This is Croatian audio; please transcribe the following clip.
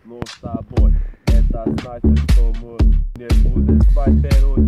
Ну с тобой это значит, что мы не будем спать перед